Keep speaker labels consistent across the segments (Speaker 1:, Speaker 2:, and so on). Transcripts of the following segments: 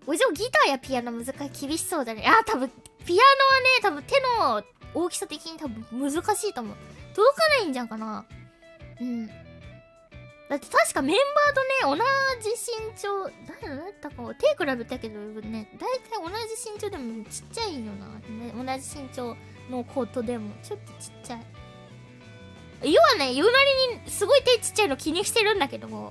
Speaker 1: じゃあギターやピアノ難しい、厳しそうだね。多分、ピアノはね、多分手の大きさ的に多分難しいと思う。届かないんじゃんかな。うん。だって確かメンバーとね、同じ身長、誰だったか、手比べたけどね、大体同じ身長でもちっちゃいよな。ね、同じ身長の子とでも、ちょっとちっちゃい。要はね、言うなりにすごい手ちっちゃいの気にしてるんだけども。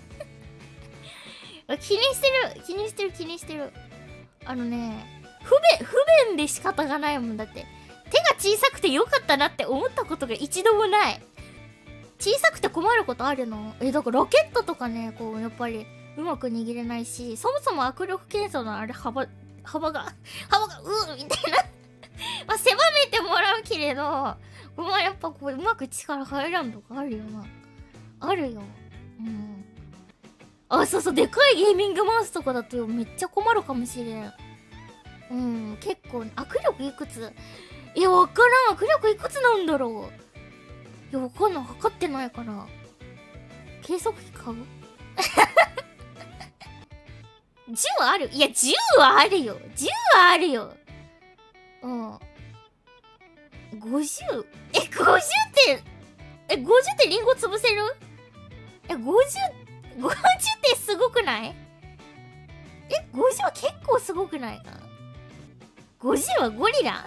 Speaker 1: 気にしてる。不便で仕方がないもんだって。手が小さくてよかったなって思ったことが一度もない。小さくて困ることあるの？だからラケットとかね、こう、やっぱり、うまく握れないし、そもそも握力検査のあれ、幅が、みたいな。まあ、狭めてもらうけれど、まあ、やっぱこう、うまく力入らんとかあるよな。あるよ。うん。そう、でかいゲーミングマウスとかだとめっちゃ困るかもしれん。うん、結構、握力いくつ？いや、わからん。握力いくつなんだろう。いや、わかんない。測ってないから。計測器買う10はある。いや、10はあるよ。10はあるよ。うん。50？ 50って、50ってリンゴ潰せる？50ってすごくない？50は結構すごくないか？ 50 はゴリラ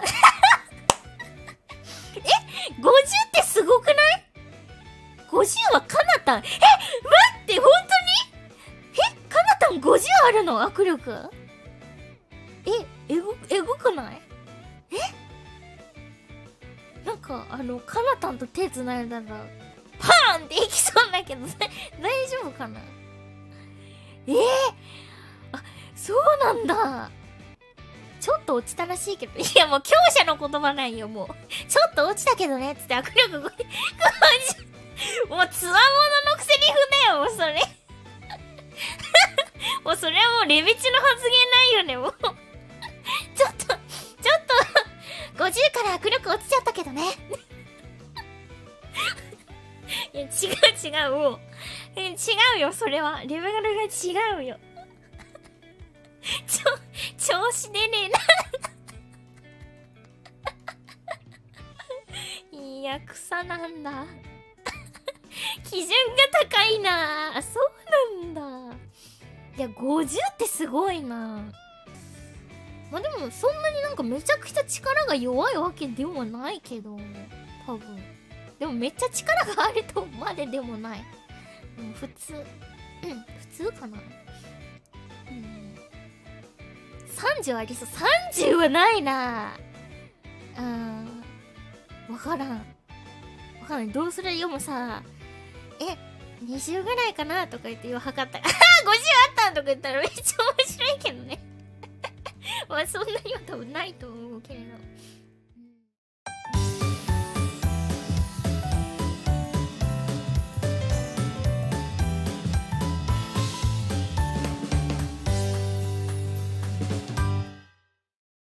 Speaker 1: 50ってすごくない？ 50 はカナタン。待って、本当に？カナタン50あるの？握力。えぐくない？なんか、カナタンと手繋いだら、パーンっていきそうだけど、大丈夫かな？そうなんだ。ちょっと落ちたらしいけど、いやもう強者の言葉ないよ、もう。ちょっと落ちたけどね、つって握力50。もうつわもののくせに踏だよ、もうそれ。もうそれはもうレベチの発言ないよね、もう。ちょっと、50から握力落ちちゃったけどね。いや、違う、もう。違うよ、それは。レベルが違うよ。調子出ねえな。いや、草なんだ。基準が高いな。そうなんだ。いや、50ってすごいな。まあでも、そんなになんかめちゃくちゃ力が弱いわけでもないけど、多分。でもめっちゃ力があるとまででもない。普通。普通かな。30ありそう。30はないな。わからん。どうする？読むさ、20ぐらいかなとか言って測ったら、50あったとか言ったらめっちゃ面白いけどね。まあそんなには多分ないと思うけれ